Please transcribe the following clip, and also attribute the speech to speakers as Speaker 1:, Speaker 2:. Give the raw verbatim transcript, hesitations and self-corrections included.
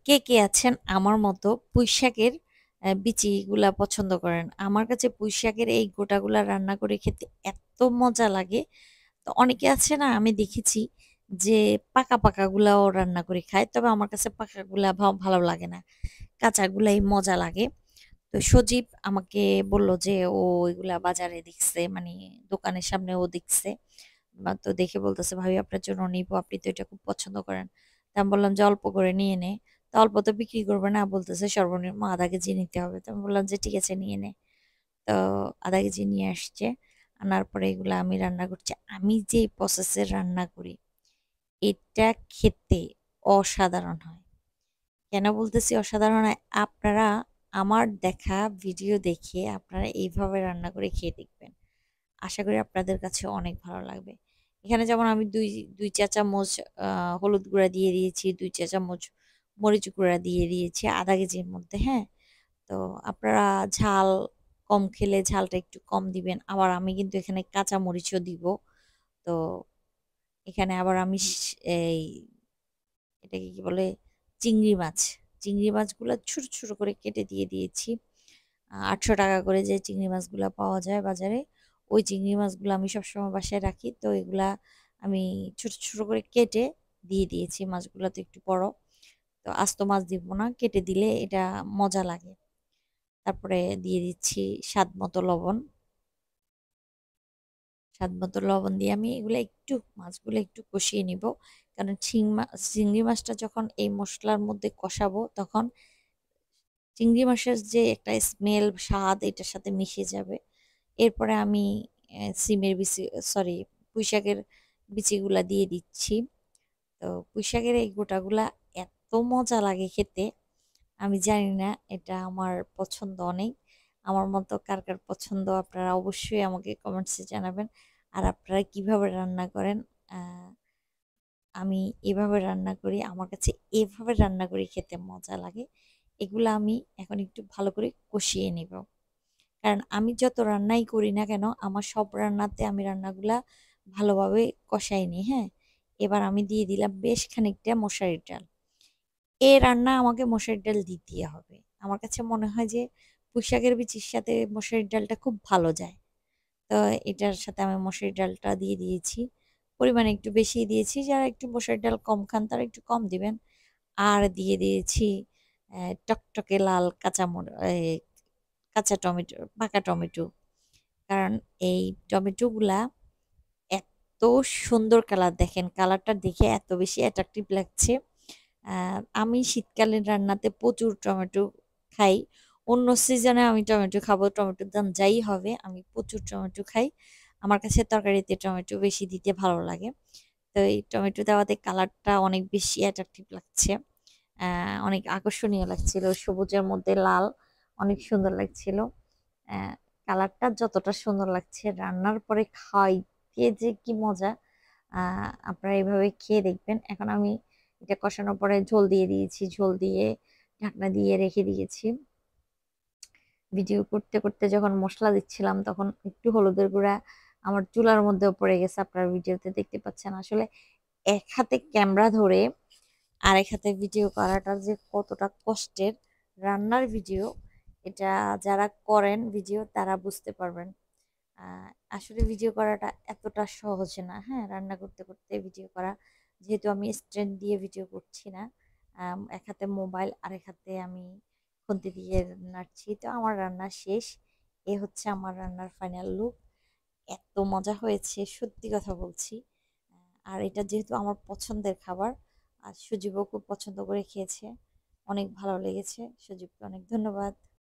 Speaker 1: কে, কে আছেন আমার মতো পুঁইশাকের অ্যা বিচিগুলা পছন্দ করেন? আমার কাছে পুঁইশাকের এই গোটাগুলা রান্না করে খেতে এত মজা লাগে। তো অনেকে আছে না আমি দেখেছি যে পাকা, পাকা গুলাও রান্না করে খায়। তবে আমার কাছে পাকাগুলা ভা ভালো লাগে না। কাঁচাগুলাই মজা লাগে। তো সজীব আমাকে বলল যে ও এগুলা বাজারে দেখছে মানে দোকানের সামনে ও দেখছে। বা তো দেখে বলতেছে, "ভাবি আপনার জন্য নিবো। আপনি তো এটা খুব পছন্দ করেন।" তা আমি বললাম যে, "অল্প করে নিয়ে নে।" তো অল্প তো বিক্রি করবে না। বলতেছে, "সর্বনিম্ন আধা কেজি নিতে হবে।" তো আমি বললাম যে, "ঠিক আছে নিয়ে নে।" তো আধা কেজি নিয়ে আসছে। আনার পরে এগুলা আমি রান্না করছি। আমি যে প্রসেস এ রান্না করি, এটা খেতে অসাধারণ হয়। কেন বলতেছি অসাধারণ হয়? আপনারা আমার দেখা ভিডিও দেখে আপনারা এইভাবে রান্না করে খেয়ে দেখবেন। আশা করি আপনাদের কাছে অনেক ভালো লাগবে। এখানে যেমন আমি দুই দুই চা চামচ আ হলুদ গুঁড়া দিয়ে দিয়েছি, দুই চা চামচ মরিচ গুঁড়া দিয়ে দিয়েছি আধা কেজির মধ্যে, হ্যাঁ? তো আপনারা ঝাল কম খেলে ঝালটা একটু কম দিবেন। আবার আমি কিন্তু এখানে কাঁচা মরিচও দিব। তো এখানে আবার আমি স এই এটাকে কি বলে? চিংড়ি মাছ। চিংড়ি মাছগুলা ছোট, ছোট করে কেটে দিয়ে দিয়েছি। আ ৳আটশো টাকা করে যে চিংড়ি মাছগুলা পাওয়া যায় বাজারে, ওই চিংড়ি মাছগুলা আমি সবসময় বাসায় রাখি। তো এগুলা আমি ছোট, ছোট করে কেটে দিয়ে দিয়েছি। মাছগুলা তো একটু বড়। তো আস্ত মাছ দিব না। কেটে দিলে এটা মজা লাগে। তারপরে দিয়ে দিচ্ছি স্বাদমতো লবণ। স্বাদমতো লবণ দিয়ে আমি এগুলা একটু মাছগুলো একটু কষিয়ে নিব। কারণ ছিং মা চিংড়ি মাছটা যখন এই মসলার মধ্যে কষাবো তখন চিংড়ি মাছের যে একটা স্মেল, স্বাদ এটার সাথে মিশে যাবে। এরপরে আমি অ্যা সিমের বিচি সরি পুঁইশাকের বিচিগুলা দিয়ে দিচ্ছি। তো পুঁইশাকের এই গোটাগুলা এত মজা লাগে খেতে, আমি জানি না এটা আমার পছন্দ অনেক। আমার মতো কার, কার পছন্দ আপনারা অবশ্যই আমাকে কমেন্টসে জানাবেন। আর আপনারা কিভাবে রান্না করেন? আ আমি এভাবে রান্না করি। আমার কাছে এভাবে রান্না করে খেতে মজা লাগে। এগুলা আমি এখন একটু ভালো করে কষিয়ে নিব। কারণ আমি যত রান্নাই করি না কেন, আমার সব রান্নাতে আমি রান্নাগুলা ভালোভাবে কষাই নিই, হ্যাঁ? এবার আমি দিয়ে দিলাম বেশ খানিকটা মশারির ডাল। এ রান্না আমাকে মসুরির ডাল দিতেই হবে। আমার কাছে মনে হয় যে পুঁইশাকের বিচির সাথে মসুরির ডালটা খুব ভালো যায়। তো এটার সাথে আমি মসুরির ডালটা দিয়ে দিয়েছি। পরিমাণে একটু বেশিই দিয়েছি। যারা একটু মসুরির ডাল কম খান তারা একটু কম দিবেন। আর দিয়ে দিয়েছি অ্যা টকটকে লাল কাঁচা মর এই কাঁচা টমেটো, পাকা টমেটো। কারণ এই টমেটোগুলা এত সুন্দর কালার দেখেন, কালারটা দেখে এত বেশি অ্যাট্রাকটিভ লাগছে। আ আমি শীতকালীন রান্নাতে প্রচুর টমেটো খাই। অন্য সিজনে আমি টমেটো খাবো, টমেটোর দাম যাই হবে, আমি প্রচুর টমেটো খাই। আমার কাছে তরকারিতে টমেটো বেশি দিতে ভালো লাগে। তো এই টমেটো দেওয়াতে কালারটা অনেক বেশি অ্যাট্রাকটিভ লাগছে। অ্যা অনেক আকর্ষণীয় লাগছিল। সবুজের মধ্যে লাল অনেক সুন্দর লাগছিল। অ্যা কালারটা যতটা সুন্দর লাগছে রান্নার পরে খাইতে যে কি মজা আ আপনারা এভাবে খেয়ে দেখবেন। এখন আমি এটা কষানোর পরে ঝোল দিয়ে দিয়েছি। ঝোল দিয়ে ঢাকনা দিয়ে রেখে দিয়েছি। ভিডিও করতে, করতে যখন মসলা দিচ্ছিলাম তখন একটু হলুদের গুঁড়া আমার চুলার মধ্যেও পড়ে গেছে। আপনারা ভিডিওতে দেখতে পাচ্ছেন। আসলে এক হাতে ক্যামেরা ধরে আরেক হাতে ভিডিও করাটা যে কতটা কষ্টের রান্নার ভিডিও এটা যারা করেন ভিডিও তারা বুঝতে পারবেন। আ আসলে ভিডিও করাটা এতটা সহজ না, হ্যাঁ? রান্না করতে, করতে ভিডিও করা। যেহেতু আমি স্ট্যান্ড দিয়ে ভিডিও করছি না। আম এক হাতে মোবাইল আরেক হাতে আমি খুন্তি দিয়ে নাড়ছি। তো আমার রান্না শেষ। এ হচ্ছে আমার রান্নার ফাইনাল লুক। এত মজা হয়েছে সত্যি কথা বলছি। আ আর এটা যেহেতু আমার পছন্দের খাবার, আর সুজিবও খুব পছন্দ করে খেয়েছে। অনেক ভালো লেগেছে। সুজিবকে অনেক ধন্যবাদ।